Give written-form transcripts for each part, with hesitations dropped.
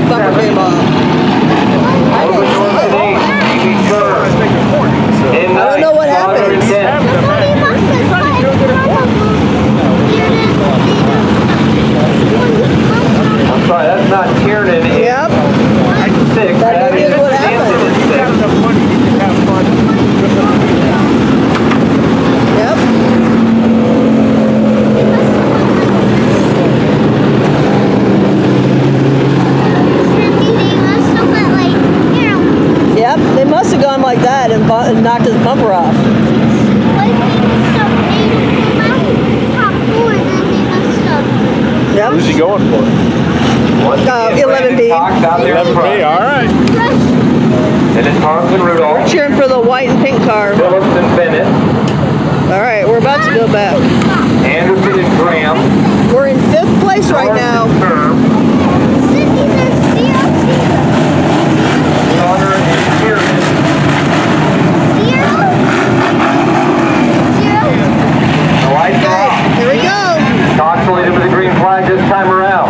his bumper came off. I don't know what happened. I'm sorry, that's not Kiernan. Yep. Six. That is what happened. Yep. Yep, they must have gone like that and knocked his bumper off. Yep. Who's he going for? 11B. 11B, all right. And then Thompson Rudolph. Cheering for the white and pink car. Phillips and Bennett. All right, we're about to go back. Anderson and Graham. We're in 5th place right now. Connor and Kiernan. The lights are off. Here we go. Cox leading with the green flag this time around.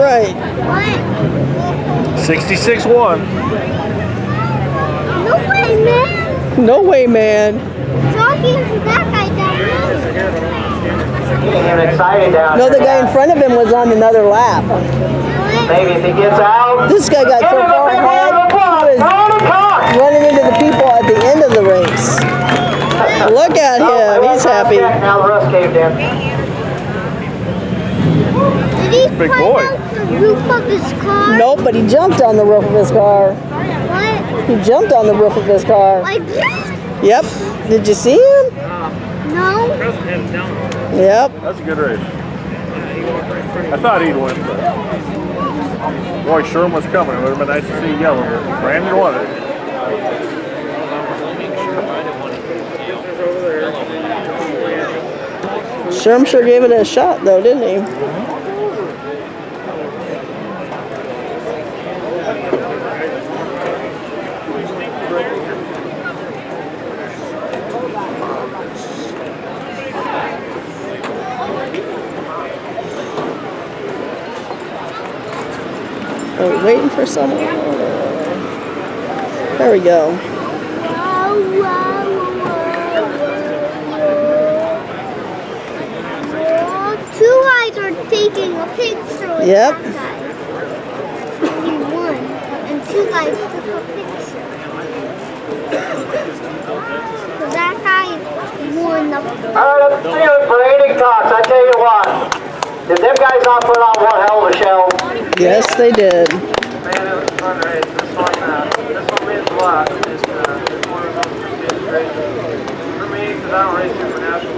right. What? 66-1. No way, man. No way, man. Talking to that guy down there. Getting excited down No, here. the guy in front of him was on another lap. Maybe if he gets out. This guy got so Give him a far big ahead, round of applause. he was Brandon Cox. running into the people at the end of the race. Look at Oh, they him. went He's past happy. Jack, now the rust caved in. Did he Big climb boy. out the roof of his car? Nope, but he jumped on the roof of his car. What? He jumped on the roof of his car. Like this? Yep. Did you see him? No. Yep. That's a good race. I thought he'd win, but boy, Sherm was coming. It would have been nice to see yellow. Brandon won it. Sherm sure gave it a shot, though, didn't he? Are we waiting for someone? There we go. Two guys are taking a picture with Yep. that guy. He won, and two guys took a picture. So that guy won the. All right, let's see what Brandon Cox. I tell you what, did them guys not put on one hell of a show? Yes, they did. Man, it was a fun race. This one means a lot. It's one of those biggest races for me because I don't race super national.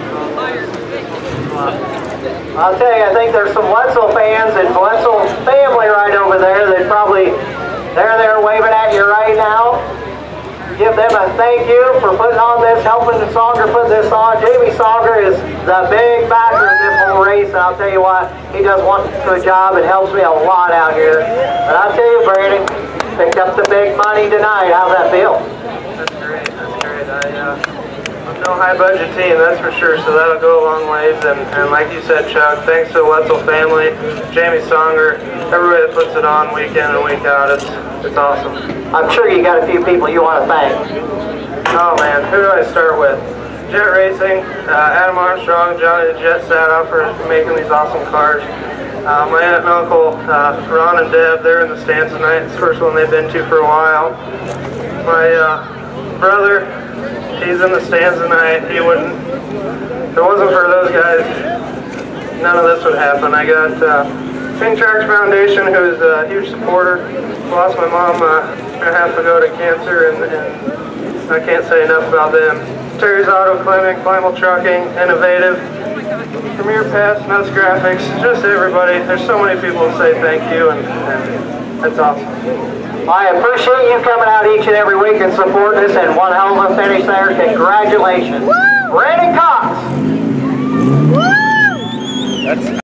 I'll tell you, I think there's some Wetzel fans and Wetzel family right over there that they're there waving at you right now. Give them a thank you for putting on this, helping Songer put this on. Jamie Songer is the big backer in this whole race, and I'll tell you what, he does one good job and helps me a lot out here. But I'll tell you, Brandon, picked up the big money tonight. How's that feel? That's great. That's great. I'm no high budget team, that's for sure, so that'll go a long ways. And like you said, Chuck, thanks to the Wetzel family, Jamie Songer, everybody that puts it on week in and week out. It's awesome. I'm sure you got a few people you want to thank. Oh man, who do I start with? Jet Racing, Adam Armstrong, Johnny the Jet Sadoff for making these awesome cars. My aunt and uncle, Ron and Deb, they're in the stands tonight. It's the first one they've been to for a while. My brother, he's in the stands tonight. He wouldn't, if it wasn't for those guys, none of this would happen. I got Pink Tracks Foundation, who's a huge supporter. Lost my mom a half ago to cancer, and I can't say enough about them. Terry's Auto Clinic, Primal Trucking, Innovative, Premier Pass, Nuts Graphics, just everybody. There's so many people to say thank you, and that's awesome. I appreciate you coming out each and every week and supporting us, and one hell of a finish there. Congratulations. Woo! Brandon Cox. Woo! That's